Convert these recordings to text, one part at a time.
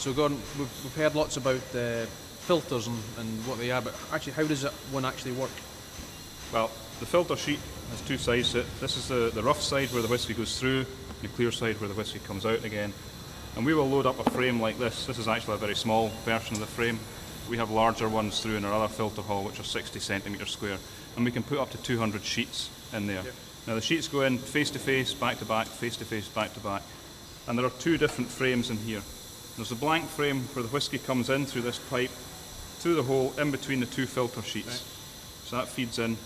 So Gordon, we've heard lots about filters and what they are, but actually how does one actually work? Well, the filter sheet has two sides to it. This is the rough side where the whisky goes through, and the clear side where the whisky comes out again. And we will load up a frame like this. This is actually a very small version of the frame. We have larger ones through in our other filter hall, which are 60 centimetres square, and we can put up to 200 sheets in there. Yep. Now the sheets go in face to face, back to back, face to face, back to back, and there are two different frames in here. There's a blank frame where the whisky comes in through this pipe, through the hole in between the two filter sheets. Right. So that feeds in.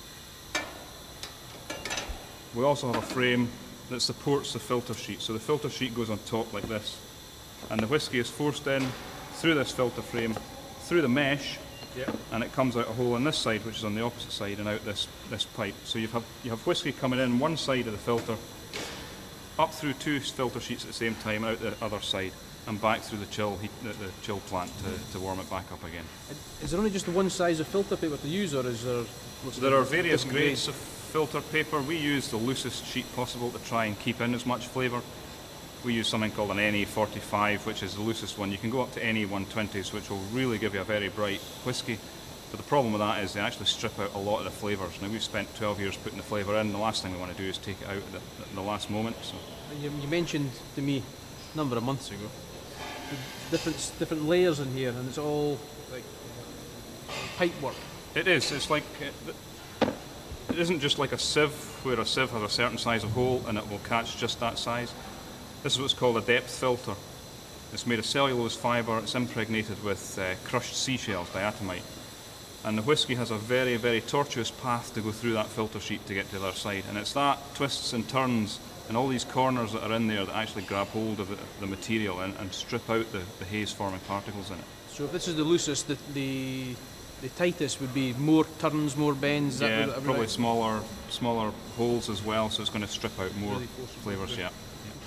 We also have a frame that supports the filter sheet. So the filter sheet goes on top like this, and the whisky is forced in through this filter frame, through the mesh, yep, and it comes out a hole on this side, which is on the opposite side, and out this pipe. So you have whisky coming in one side of the filter, up through two filter sheets at the same time, out the other side, and back through the chill plant to warm it back up again. Is there only just the one size of filter paper to use, or is there? There are various grades of filter paper. We use the loosest sheet possible to try and keep in as much flavour. We use something called an NE45, which is the loosest one. You can go up to NE120s, which will really give you a very bright whisky. But the problem with that is they actually strip out a lot of the flavours. Now we've spent 12 years putting the flavour in. The last thing we want to do is take it out at the last moment. So. You mentioned to me a number of months ago different layers in here, and it's all like pipe work. It is. It's like it isn't just like a sieve, where a sieve has a certain size of hole and it will catch just that size. This is what's called a depth filter. It's made of cellulose fibre, it's impregnated with crushed seashells, diatomite. And the whisky has a very, very tortuous path to go through that filter sheet to get to the other side. And it's that twists and turns and all these corners that are in there that actually grab hold of the material and strip out the haze-forming particles in it. So if this is the loosest, the tightest would be more turns, more bends? Yeah, probably smaller holes as well, so it's going to strip out more flavours, yeah.